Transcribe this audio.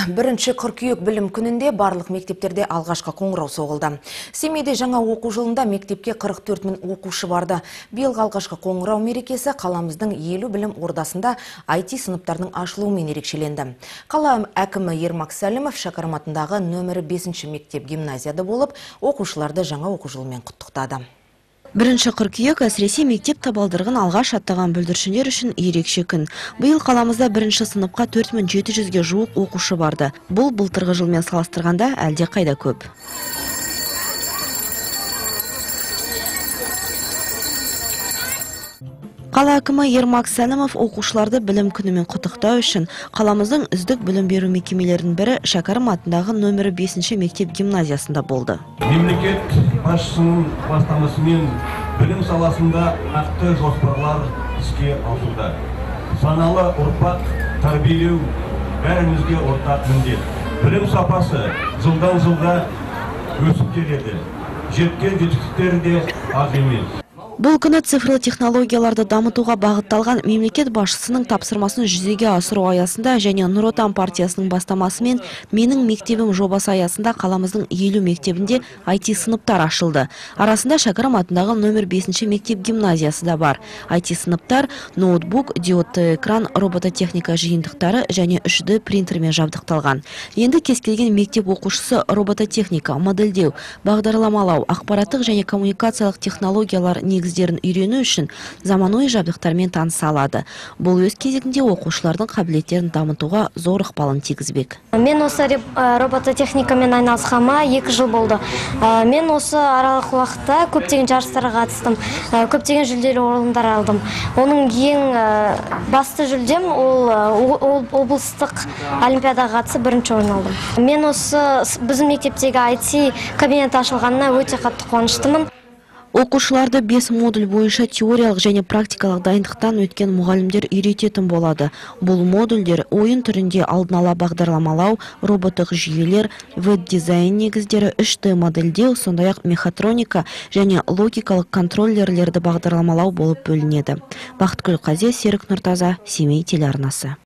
1 қыркүйек білім күнінде барлық мектептерде алғашқы қоңырау соғылды. Семейде жаңа оқу жылында мектепке 44 мың оқушы барды. Биылғы алғашқы қоңырау мерекесі қаламыздың 50 білім ордасында IT сыныптарының ашылуымен ерекшеленді. Қала әкімі Ермак Сәлімов Шәкәрім атындағы нөмірі 5 мектеп гимназияда болып, оқушыларды жаңа оқу жылымен құттықтады. 1 қыркүйек әсіресе мектеп табалдырығын алғаш аттаған бүлдіршіндер үшін ерекше күн. Биыл қаламызда 1 сыныпқа 4700-ге жуық оқушы барды. Бұл былтырғы жылмен салыстырғанда әлде қайда көп. Қала әкімі Ермак Сәлімов оқушыларды білім күнімен құттықтау үшін қаламыздың үздік білім беру мекемелерінің бірі Шәкәрім атындағы нөмірі 5 мектеп гимназиясында болды. Мемлекет басшысының бастамасымен білім саласында нақты жоспарлар іске асуда. Саналы ұрпақ тәрбиелеу бәрімізге ортақ міндет. Білім сапасы жылдан жылға өсіп келеді. Жеткен жетістіктері де аз емес. Бұл күні цифрлы технологияларды дамытуға бағытталған мемлекет басшысының тапсырмасын жүзеге асыру аясында және Нұр Отан партиясының бастамасымен менің мектебім жобасы аясында қаламыздың 50 мектебінде IT сыныптар ашылды. Арасында Шәкәрім атындағы нөмір 5 мектеп гимназиясы да бар. IT сыныптар ноутбук, диодты экран, робототехника жиынтықтары және 3D принтермен жабдықталған. Енді кез келген мектеп оқушысы робототехника, модельдеу, бағдарламалау, ақпараттық және коммуникациялық технологиялар негіздерін үйрену үшін заманауи жабдықтармен таныса алады. Бұл өз кезегінде оқушылардың қабілеттерін дамытуға зор ықпалын тигізбек. Мен осы робототехникамен айналысқаныма 2 жыл болды. Мен осы аралық уақытта көптеген жарыстарға қатыстым, көптеген жүлделі орындар алдым. Оның ең басты жүлдем ол облыстық олимпиадаға қатысып 1 орын алдым. Мен осы біздің мектептегі IT кабинет ашылғанына өте қатты қуаныштымын. Оқушыларды 5 модуль бойынша теориялық және практикалық дайындықтан өткен мұғалімдер үйрететін болады. Бұл модульдер ойын түрінде алдын ала бағдарламалау, роботық жүйелер, веб-дизайн негіздері, 3D модельдеу, сондай-ақ мехатроника және логикалық контроллерлерді бағдарламалау болып бөлінеді. Бақытгүл Қазия, Серік Нұртаза, Семей телеарнасы.